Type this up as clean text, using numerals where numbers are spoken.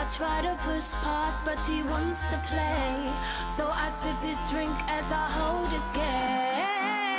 I try to push past, but he wants to play. So I sip his drink as I hold his gaze.